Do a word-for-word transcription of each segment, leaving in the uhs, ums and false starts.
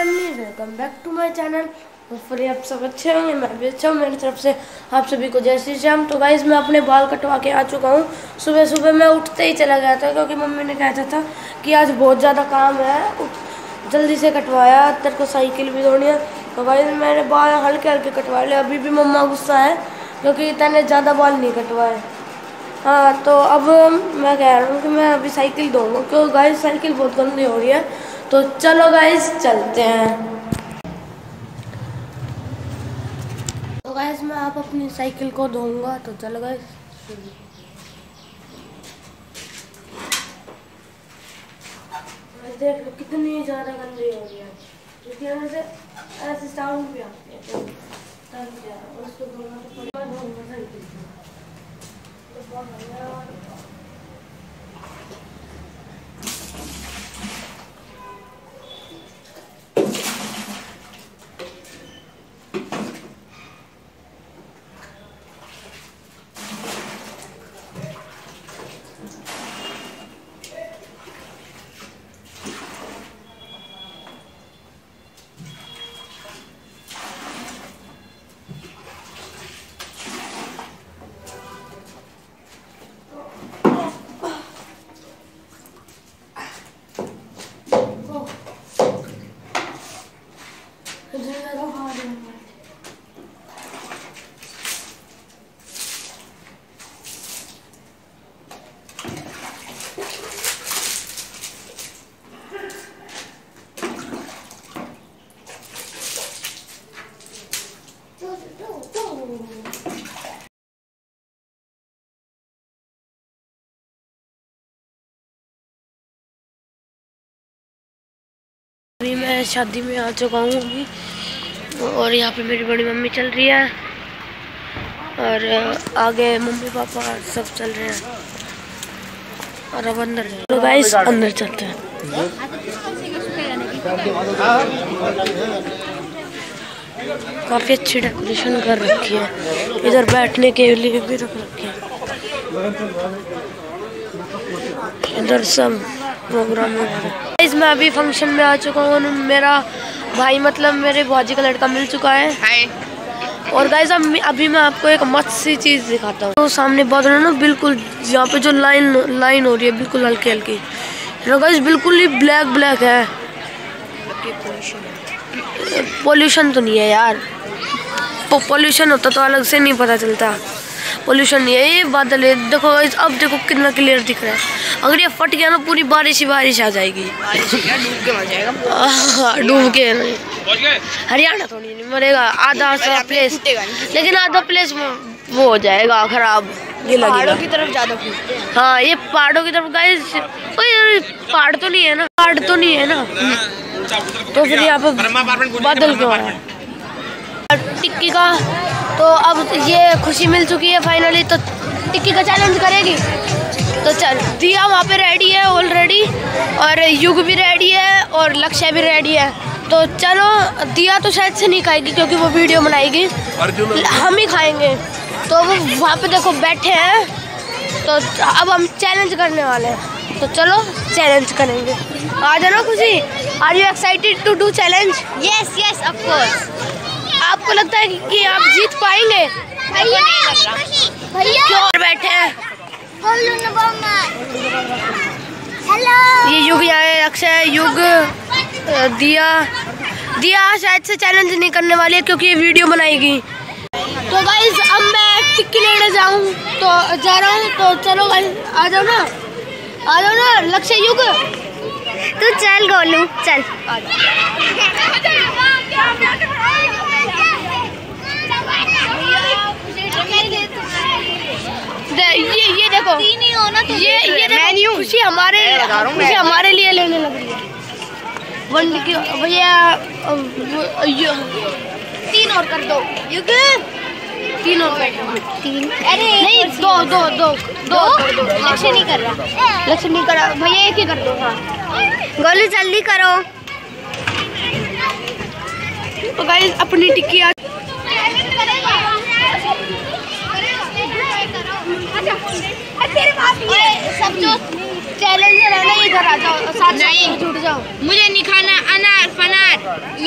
Family, welcome back to my channel. Hopefully आप सब अच्छे होंगे, मैं भी अच्छा हूँ। मेरी तरफ से आप सभी को जय श्री राम। तो गाइस मैं अपने बाल कटवा के आ चुका हूँ। सुबह सुबह मैं उठते ही चला गया था क्योंकि मम्मी ने कहा था कि आज बहुत ज़्यादा काम है, जल्दी से कटवाया, तेरे को साइकिल भी धोनी है। तो गाइस मैंने बाल हल्के हल्के कटवा लिया। अभी भी मम्मा गुस्सा है क्योंकि इतने ज़्यादा बाल नहीं कटवाए। हाँ, तो अब मैं कह रहा हूँ कि मैं अभी साइकिल धोऊंगा क्योंकि गाइस साइकिल बहुत गंदी हो रही है। तो चलो गाइस चलते हैं। तो गाइस मैं आप अपनी साइकिल को धोऊंगा, तो चलो गाइस। देख लो कितनी ज़्यादा गंदी हो रही है, क्योंकि ऐसे ऐसे साउंड भी आती है। तब क्या उसको धोना तो पड़ेगा, धोऊंगा साइकिल को। अभी मैं शादी में आ चुका हूँ अभी, और यहाँ पे मेरी बड़ी मम्मी चल रही है और आगे मम्मी पापा सब चल रहे हैं। और अब अंदर तो गाइस अंदर चलते हैं। काफ़ी अच्छी डेकोरेशन कर रखी है, इधर बैठने के लिए भी रख रखी है। इधर सब प्रोग्राम हो रहा है। गाइस मैं अभी फंक्शन में आ चुका हूँ। मेरा भाई मतलब मेरे भाजी का लड़का मिल चुका है। हाय। और गाइस अब अभी मैं आपको एक मस्त सी चीज़ दिखाता हूँ। तो सामने बादल है ना, बिल्कुल यहाँ पे जो लाइन लाइन हो रही है बिल्कुल हल्की हल्की, गाइस बिल्कुल ही ब्लैक ब्लैक है। पोल्यूशन तो नहीं है यार, पोल्यूशन होता तो अलग से नहीं पता चलता। पोल्यूशन नहीं है, ये बादल है। देखो गाइस अब देखो कितना क्लियर दिख रहा है। अगर ये फट गया ना पूरी बारिश ही बारिश आ जाएगी। डूब के मर जाएगा। डूब के नहीं, हरियाणा थोड़ी नहीं मरेगा, आधा सा प्लेस, लेकिन आधा प्लेस वो हो जाएगा खराब। ये पहाड़ों की तरफ ज्यादा फूटते हैं। हाँ ये पहाड़ों की तरफ गाइस, पहाड़ तो नहीं है ना, पहाड़ तो नहीं है ना, तो फिर यहाँ पे बादल क्यों है। टिक्की का तो अब ये खुशी मिल चुकी है फाइनली, तो टिक्की का चैलेंज करेगी। तो चल दिया वहाँ पे रेडी है ऑलरेडी, और युग भी रेडी है और लक्ष्य भी रेडी है। तो चलो, दिया तो शायद से नहीं खाएगी क्योंकि वो वीडियो बनाएगी, हम ही खाएंगे। तो वो वहाँ पे देखो बैठे हैं, तो अब हम चैलेंज करने वाले हैं। तो चलो चैलेंज करेंगे। आ जाना Khushi, are you excited to do challenge? Yes yes of course. आपको लगता है कि आप जीत पाएंगे? भैया क्यों बैठे हैं? हेलो, ये युग है, अक्षय, युग, दिया दिया शायद से चैलेंज नहीं करने वाली है क्योंकि ये वीडियो बनाएगी। तो गाइस अब मैं टिक्की लेने जाऊँ तो जा रहा हूँ। तो चलो गाइस आ जाओ ना, आ जाओ ना लक्ष्य, युग तू चल, गोलू चल। ये ये देखो नहीं होना तो ये ये मेन्यू खुशी हमारे खुशी हमारे लिए लेने लग रही है। वन की भैया तीन और कर दो, युग तीन और कर दो। तीन अरे नहीं, दो दो दो दो लक्ष्य नहीं कर रहा, लक्ष्य नहीं कर रहा भैया, एक ही कर दो। हाँ गोलू जल्दी करो। तो गाइस अपनी टिक्की आ सब जो चैलेंजर है ना इधर आ जाओ, साथ नहीं जुड़ जाओ। मुझे नहीं खाना अनार फनार,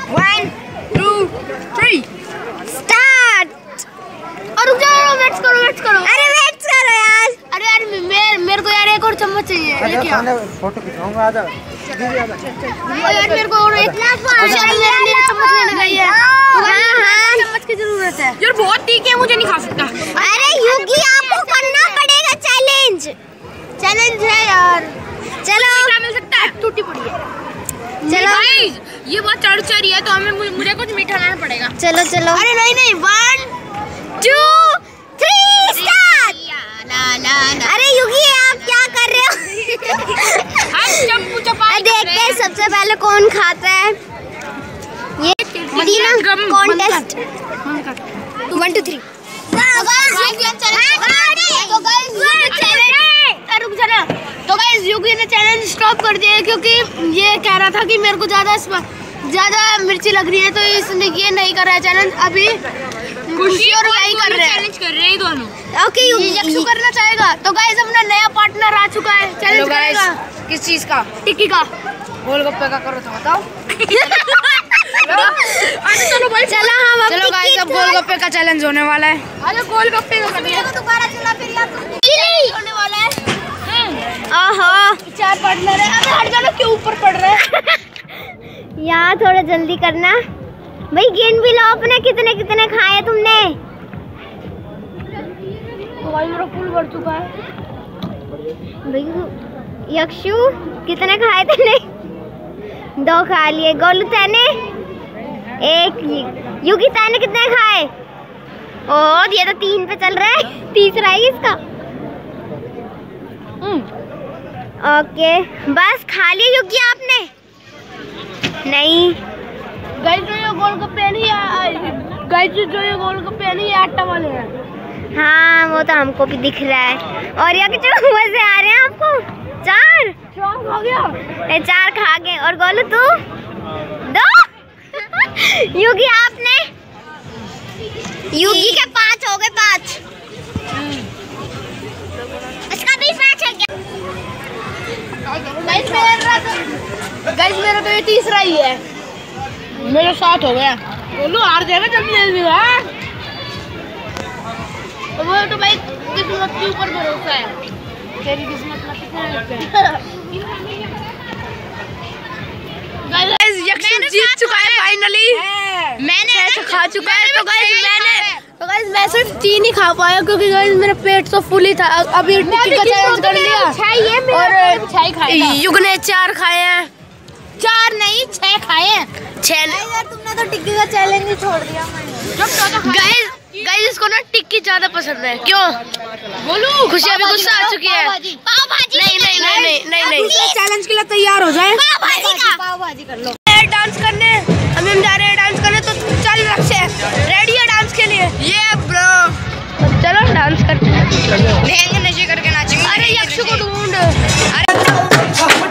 वन टू थ्री स्टार्ट। और रुक जाओ, वेट करो वेट करो। अरे वेट करो यार। अरे यार मेरे मेरे को यार एक और चम्मच चाहिए। लेके आओ। फोटो खिंचवाऊंगा, आ जाओ। यार मेरे को और एक चम्मच लेने का है। हाँ चम्मच की जरूरत है यार, बहुत तीख है, मुझे नहीं खा सकता। अरे युगी आपको करना पड़ेगा चैलेंज। चैलेंज है यार। चलो क्या मिल सकता है? टूटी पड़ी है। चलो गाइस, ये बहुत चढ़ चढ़ी है तो हमें मुझे, मुझे कुछ मीठा लाना पड़ेगा। चलो चलो। अरे नहीं नहीं, वन टू थ्री स्टार्ट। अरे युगी आप क्या कर रहे हो? हम चप्पू चपाई देखते हैं सबसे पहले कौन खाता है ये तीनों कॉन्टेस्ट। One two three. रुक जा ना। तो गाइस युगी ने चैलेंज स्टॉप कर दिया क्योंकि ये कह रहा था कि मेरे को ज्यादा ज्यादा मिर्ची लग रही है, तो इसने ये नहीं कर रहा है चैलेंज। अभी खुशी और भाई कर रहे हैं, चैलेंज कर रहे हैं दोनों। ओके युगी यक्षु करना चाहेगा। तो गाइस अपना नया पार्टनर आ चुका है, चैलेंज करेगा। किस चीज का? टिक्की का। गोलगप्पे का करो तो बताओ। चलो भाई चलो हम अब चलो गाइस, अब गोलगप्पे का चैलेंज होने वाला है। अरे गोलगप्पे का करना है। दोबारा चला फिर यार होने वाला है। ओहो चार पार्टनर है। अरे हट जाना, क्यों ऊपर पड़ रहा है? यार थोड़ा जल्दी करना भाई। गिन भी लो अपने कितने कितने खाए तुमने। तो भाई मेरा फुल भर चुका है। भाई यक्षु कितने खाए तूने? दो खा लिए। गोलू तैने एक। युगी तैने कितने खाए? और ये तो तीन पे चल रहा है, तीसरा है इसका। ओके बस खा लिया युगी आपने? नहीं गाइस जो ये गोलगप्पे नहीं है, गाइस जो ये गोलगप्पे नहीं, ये आटा वाले हैं। हाँ वो तो हमको भी दिख रहा है। और या कितने मजे आ रहे हैं आपको? चार चार खा गया। ए, चार खा गए। और गोलू तू? दो। युगी आपने? युगी के पांच हो गए। पांच। इसका भी पांच है क्या? गाइस मेरा तो गाइस मेरा तो ये तीसरा ही है। मेरे साथ हो गया। बोलो हार जाएगा जल्दी जल्दी। हाँ तो वो तो भाई किस्मत के ऊपर भरोसा है। तेरी किस्मत में कितना लगता है। गाइस यक्षु जीत चुका है फाइनली। मैंने खा चुका है। तो गाइस मैंने तो गाइस मैं सिर्फ तीन ही खा पाया क्योंकि गाइस मेरा पेट तो फुल ही था। अभी टिक्की का चैलेंज कर लिया और छह खाए। युग ने चार खाए हैं। चार नहीं, छह खाए हैं। छह। यार तुमने तो टिक्की का चैलेंज ही छोड़ दिया। गाइस गाइस इसको ना टिक्की ज्यादा पसंद है। क्यों बोलू? खुशी अभी गुस्सा आ चुकी है। पाव भाजी नहीं नहीं नहीं नहीं नहीं नहीं। चैलेंज के लिए तैयार हो जाए। पाव भाजी का। पाव भाजी कर लो। डांस करने हम हम जा रहे हैं डांस करने। तो चल रक्षे रेडी है डांस के लिए? ये ब्रो, चलो डांस करते हैं। लहंगे नशे करके नाचेंगे। अरे यक्षु को ढूंढ। अरे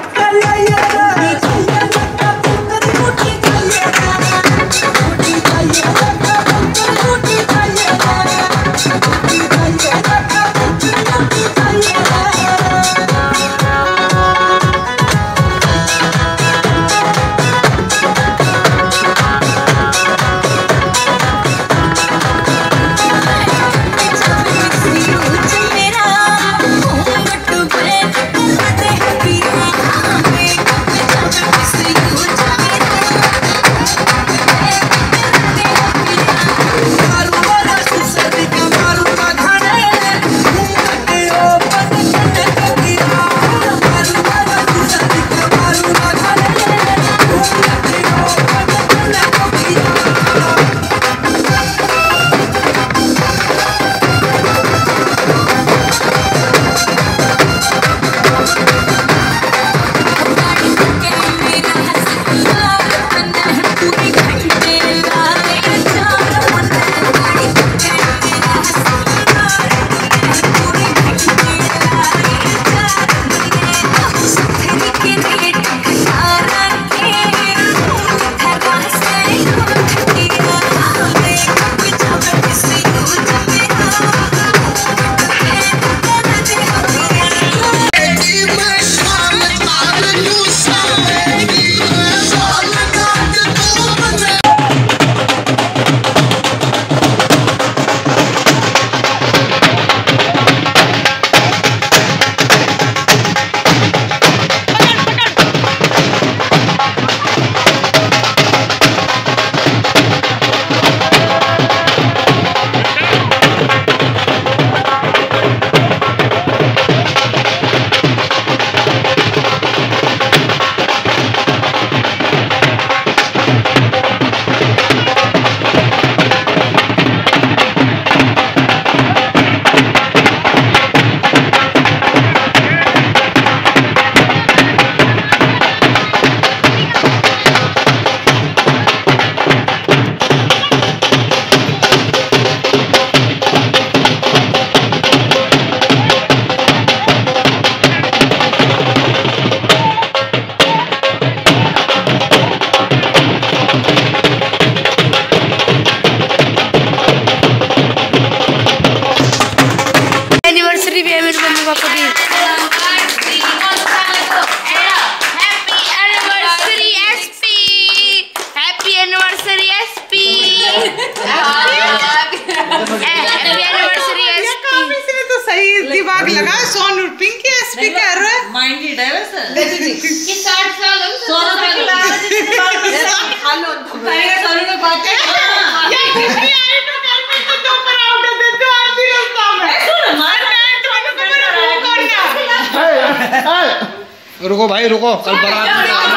जी कि साठ साल हो सौ रुपए की लागत है खा लो तो कहेगा सोनू ने बात है यार तो कर में तो दो पर आउट दे दो आरती रास्ता में सुन मार मैं तो को मेरा मुंह करना रुको भाई रुको कल बारात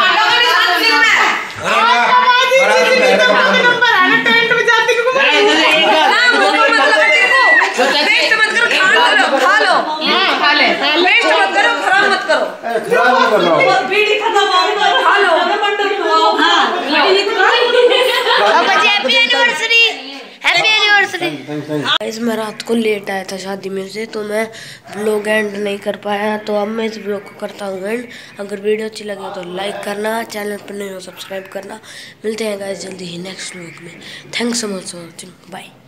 नंबर है ना टेंट में जाती को खा लो खा ले वेस्ट मत करो खराब मत करो खराब मत करना बीड़ी खत्म हो खा लो हां अब happy anniversary happy anniversary. Guys मैं रात को लेट आया था शादी में से, तो मैं व्लॉग एंड नहीं कर पाया, तो अब मैं इस व्लॉग को करता हूँ एंड। अगर वीडियो अच्छी लगे तो लाइक करना, चैनल पर नहीं हो सब्सक्राइब करना। मिलते हैं गाइस जल्दी ही नेक्स्ट व्लॉग में। Thanks so much for watching, bye.